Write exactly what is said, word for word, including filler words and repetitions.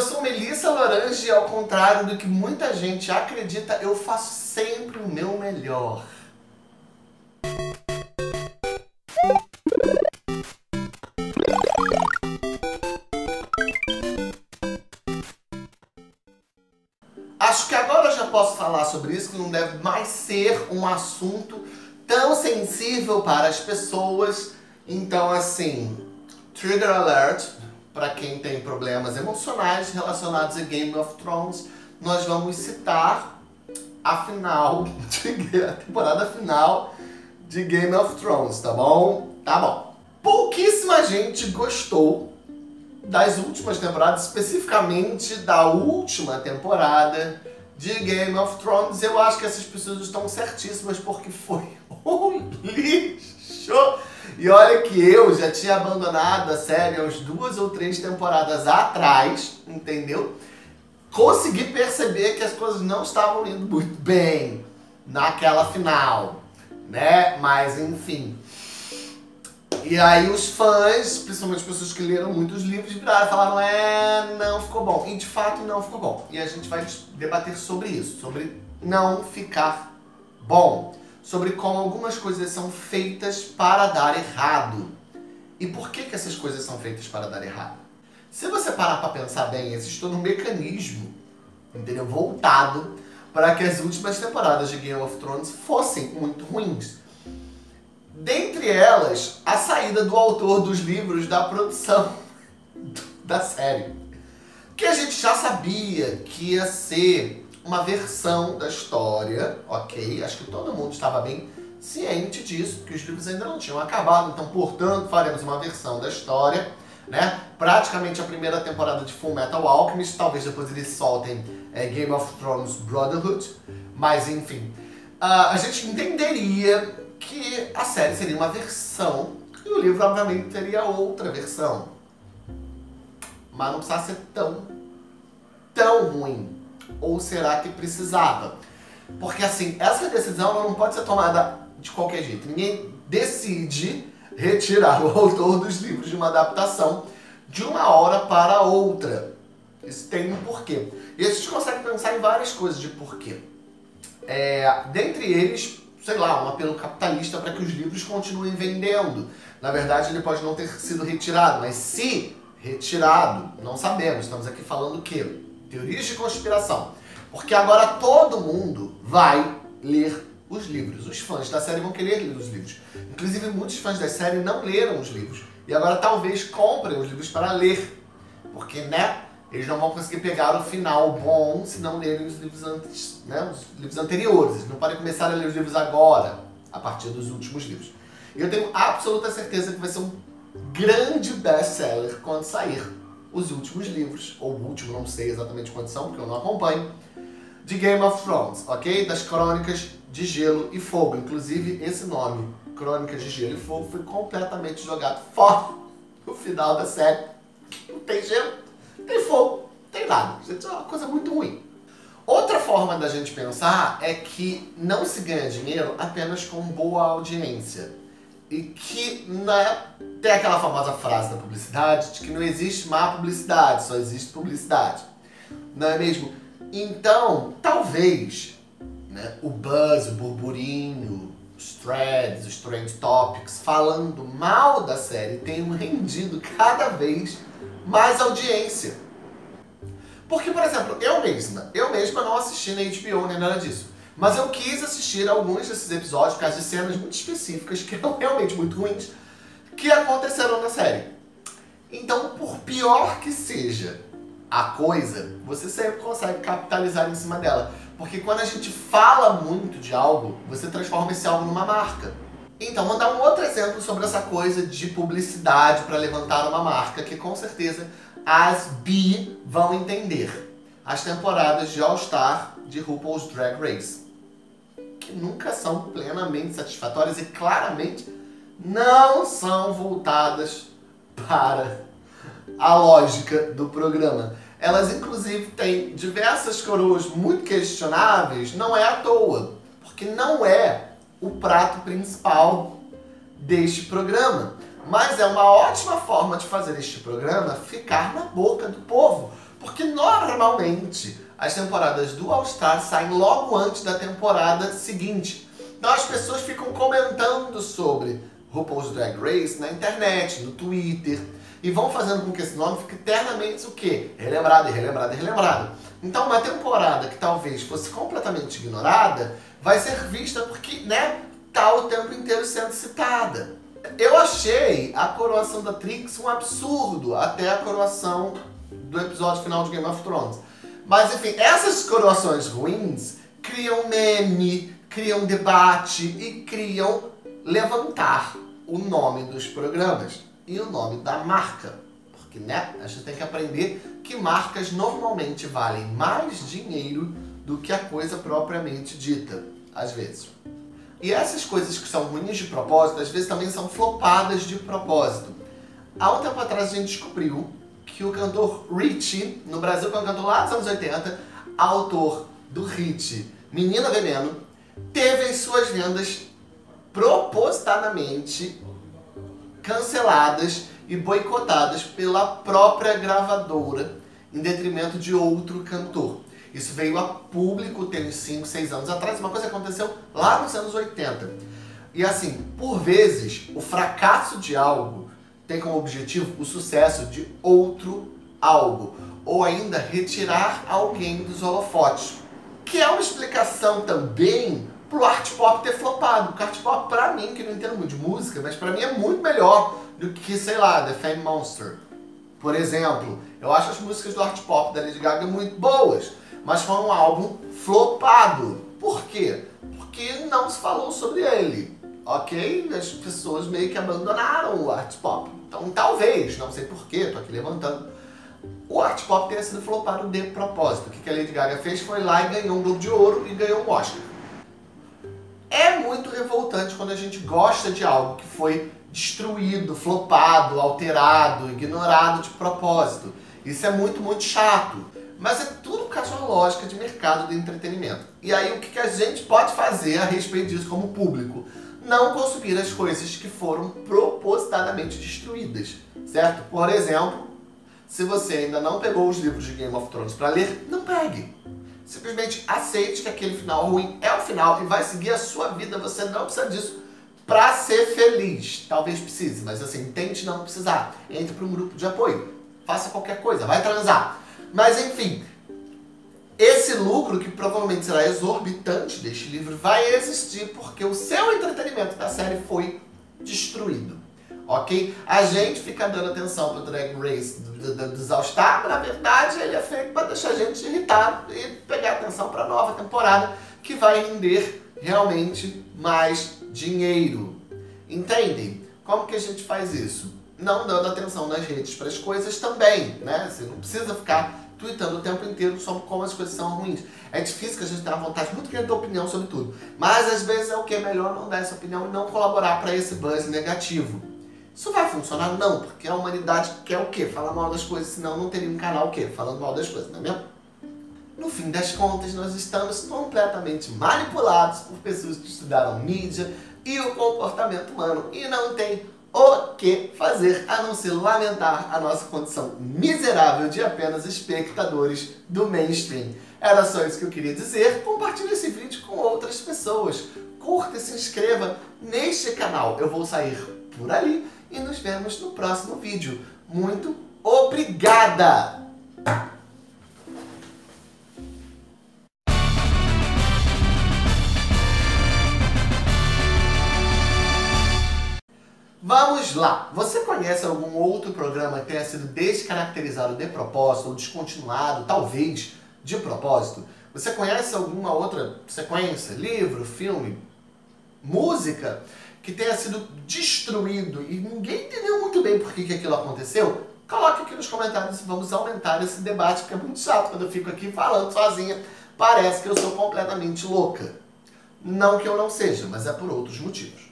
eu sou Melissa Lorange e ao contrário do que muita gente acredita, eu faço sempre o meu melhor. Acho que agora eu já posso falar sobre isso, que não deve mais ser um assunto tão sensível para as pessoas. Então, assim, trigger alert, para quem tem problemas emocionais relacionados a Game of Thrones, nós vamos citar a final, de, a temporada final de Game of Thrones, tá bom? Tá bom. Pouquíssima gente gostou das últimas temporadas, especificamente da última temporada de Game of Thrones. Eu acho que essas pessoas estão certíssimas, porque foi um lixo. E olha que eu já tinha abandonado a série umas duas ou três temporadas atrás, entendeu? Consegui perceber que as coisas não estavam indo muito bem naquela final, né? Mas enfim. E aí os fãs, principalmente as pessoas que leram muitos livros, viraram e falaram, é, não ficou bom. E de fato não ficou bom. E a gente vai debater sobre isso, sobre não ficar bom. Sobre como algumas coisas são feitas para dar errado. E por que que essas coisas são feitas para dar errado? Se você parar para pensar bem, existe todo um mecanismo, entendeu? Voltado para que as últimas temporadas de Game of Thrones fossem muito ruins. Dentre elas, a saída do autor dos livros da produção da série. Que a gente já sabia que ia ser uma versão da história, ok? Acho que todo mundo estava bem ciente disso, porque os livros ainda não tinham acabado, então, portanto, faremos uma versão da história, né? Praticamente a primeira temporada de Full Metal Alchemist, talvez depois eles soltem é, Game of Thrones Brotherhood, mas enfim. Uh, a gente entenderia que a série seria uma versão e o livro, obviamente, teria outra versão. Mas não precisava ser tão, tão ruim. Ou será que precisava? Porque, assim, essa decisão ela não pode ser tomada de qualquer jeito. Ninguém decide retirar o autor dos livros de uma adaptação de uma hora para outra. Isso tem um porquê. E a gente consegue pensar em várias coisas de porquê. É, dentre eles, sei lá, um apelo capitalista para que os livros continuem vendendo. Na verdade, ele pode não ter sido retirado, mas se retirado, não sabemos. Estamos aqui falando o quê? Teorias de conspiração. Porque agora todo mundo vai ler os livros. Os fãs da série vão querer ler os livros. Inclusive, muitos fãs da série não leram os livros. E agora talvez comprem os livros para ler. Porque, né, eles não vão conseguir pegar o final bom se não lerem os livros antes, né, os livros anteriores. Eles não podem começar a ler os livros agora, a partir dos últimos livros. E eu tenho absoluta certeza que vai ser um grande best-seller quando sair os últimos livros, ou o último, não sei exatamente quantos são, porque eu não acompanho, de Game of Thrones, ok? Das Crônicas de Gelo e Fogo. Inclusive, esse nome, Crônicas de Gelo e Fogo, foi completamente jogado fora no final da série. Não tem gelo, não tem fogo, não tem nada. Gente, é uma coisa muito ruim. Outra forma da gente pensar é que não se ganha dinheiro apenas com boa audiência. E que, né, tem aquela famosa frase da publicidade de que não existe má publicidade, só existe publicidade. Não é mesmo? Então, talvez, né, o buzz, o burburinho, os threads, os trend topics falando mal da série tenham rendido cada vez mais audiência. Porque, por exemplo, eu mesma, eu mesma não assisti na H B O nem nada disso. Mas eu quis assistir alguns desses episódios por causa de cenas muito específicas, que eram realmente muito ruins, que aconteceram na série. Então, por pior que seja a coisa, você sempre consegue capitalizar em cima dela. Porque quando a gente fala muito de algo, você transforma esse algo numa marca. Então, vou dar um outro exemplo sobre essa coisa de publicidade para levantar uma marca, que com certeza as bi vão entender. As temporadas de All Star de RuPaul's Drag Race, que nunca são plenamente satisfatórias e claramente não são voltadas para a lógica do programa. Elas, inclusive, têm diversas coroas muito questionáveis, não é à toa, porque não é o prato principal deste programa. Mas é uma ótima forma de fazer este programa ficar na boca do povo, Porque normalmente as temporadas do All Star saem logo antes da temporada seguinte. Então as pessoas ficam comentando sobre RuPaul's Drag Race na internet, no Twitter, e vão fazendo com que esse nome fique eternamente o quê? Relembrado e relembrado e relembrado. Então uma temporada que talvez fosse completamente ignorada vai ser vista porque, né, tá o tempo inteiro sendo citada. Eu achei a coroação da Trix um absurdo, até a coroação do episódio final de Game of Thrones. Mas enfim, essas coroações ruins criam meme, criam debate e criam levantar o nome dos programas e o nome da marca. Porque, né, a gente tem que aprender que marcas normalmente valem mais dinheiro do que a coisa propriamente dita, às vezes. E essas coisas que são ruins de propósito, às vezes também são flopadas de propósito. Há um tempo atrás a gente descobriu que o cantor Richie, no Brasil, que é um cantor lá dos anos oitenta, autor do hit Menina Veneno, teve as suas vendas propositadamente canceladas e boicotadas pela própria gravadora, em detrimento de outro cantor. Isso veio a público tem uns cinco, seis anos atrás, uma coisa que aconteceu lá nos anos oitenta. E assim, por vezes, o fracasso de algo tem como objetivo o sucesso de outro algo, ou ainda retirar alguém dos holofotes. Que é uma explicação também pro art pop ter flopado. Porque art pop, pra mim, que não entendo muito de música, mas pra mim é muito melhor do que, sei lá, The Fame Monster. Por exemplo, eu acho as músicas do art pop da Lady Gaga muito boas, mas foi um álbum flopado. Por quê? Porque não se falou sobre ele, ok? As pessoas meio que abandonaram o art pop. Então talvez, não sei porquê, tô aqui levantando, o art pop tenha sido flopado de propósito. O que a Lady Gaga fez foi lá e ganhou um Globo de Ouro e ganhou um Oscar. É muito revoltante quando a gente gosta de algo que foi destruído, flopado, alterado, ignorado de propósito. Isso é muito, muito chato. Mas é tudo por causa de uma lógica de mercado do entretenimento. E aí o que a gente pode fazer a respeito disso como público? Não consumir as coisas que foram propositadamente destruídas, certo? Por exemplo, se você ainda não pegou os livros de Game of Thrones para ler, não pegue. Simplesmente aceite que aquele final ruim é o final e vai seguir a sua vida. Você não precisa disso para ser feliz. Talvez precise, mas assim, tente não precisar. Entre para um grupo de apoio. Faça qualquer coisa, vai transar. Mas enfim, esse lucro, que provavelmente será exorbitante deste livro, vai existir porque o seu entretenimento da série foi destruído. Ok? A gente fica dando atenção para o Drag Race dos All Star, mas na verdade ele é feito para deixar a gente irritado e pegar atenção para a nova temporada, que vai render realmente mais dinheiro. Entendem? Como que a gente faz isso? Não dando atenção nas redes para as coisas também, né? Você não precisa ficar tweetando o tempo inteiro sobre como as coisas são ruins. É difícil que a gente tenha uma vontade muito grande de dar opinião sobre tudo. Mas às vezes é o que? É melhor não dar essa opinião e não colaborar para esse buzz negativo. Isso vai funcionar? Não, porque a humanidade quer o quê? Falar mal das coisas, senão não teria um canal o quê? Falando mal das coisas, não é mesmo? No fim das contas, nós estamos completamente manipulados por pessoas que estudaram mídia e o comportamento humano e não tem o que fazer a não ser lamentar a nossa condição miserável de apenas espectadores do mainstream. Era só isso que eu queria dizer. Compartilhe esse vídeo com outras pessoas. Curta e se inscreva neste canal. Eu vou sair por ali e nos vemos no próximo vídeo. Muito obrigada! Vamos lá! Você conhece algum outro programa que tenha sido descaracterizado de propósito ou descontinuado, talvez, de propósito? Você conhece alguma outra sequência, livro, filme, música, que tenha sido destruído e ninguém entendeu muito bem por que que aquilo aconteceu? Coloque aqui nos comentários e vamos aumentar esse debate, porque é muito chato quando eu fico aqui falando sozinha. Parece que eu sou completamente louca. Não que eu não seja, mas é por outros motivos.